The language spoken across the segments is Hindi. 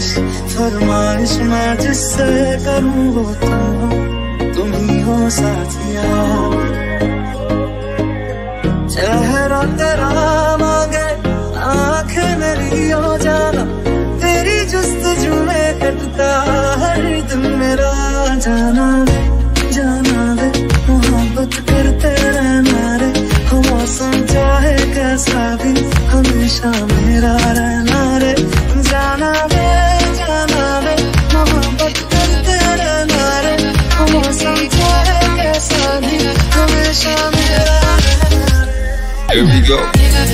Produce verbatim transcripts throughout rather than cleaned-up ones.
ख्वाहिश फरमाइश मैं जिससे करूँ वो तुम हो, तुम ही हो साथिया। चेहरा तेरा मांगे आंखें मेरी हो जाना, तेरी जुस्तजू में कटता हर दिन मेरा जाना रे जाना रे, मोहब्बत करते रहना रे, हो मौसम चाहे कैसा भी हमेशा मेरा रहना रे, जाना रे जाना रे, मोहब्बत करते रहना रे, हो मौसम चाहे कैसा भी हमेशा मेरा रहना रे। Here we go.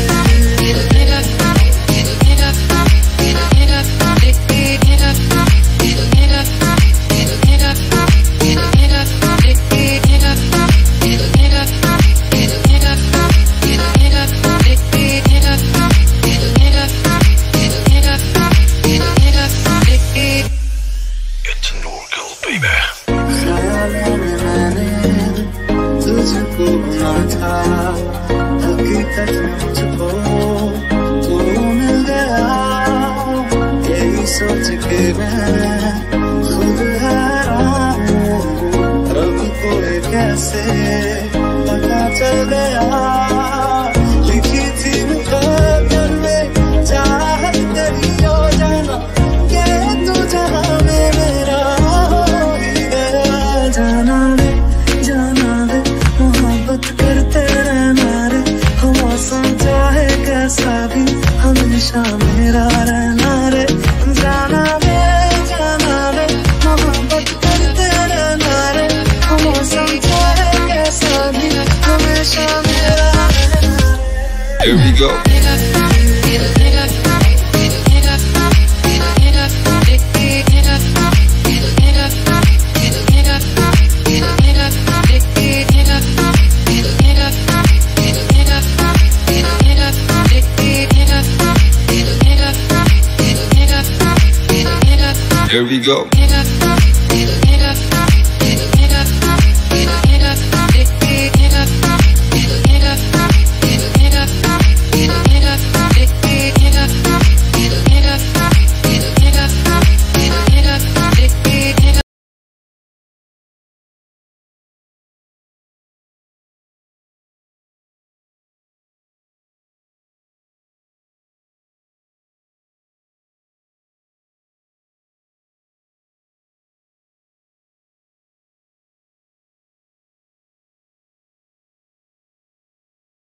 ख्यालों में मैंने तुझको बुना था, हकीकत में मुझको तू मिल गया, यही सोच के मैं खुद हैरान हूँ, रब को ये कैसे पता चल गया, लिखी थी मुकद्दर में चाहत तेरी हो जाना, के तू जहाँ में मेरा हो ही गया, जाना रे जाना रे, मोहब्बत करते रहना रे, हो मौसम चाहे कैसा भी हमेशा मेरा रहना रे, जाना रे जाना रे, मोहब्बत करते रहना रे, हो मौसम चाहे कैसा भी हमेशा मेरा रहना रे। Here we go. Here we go.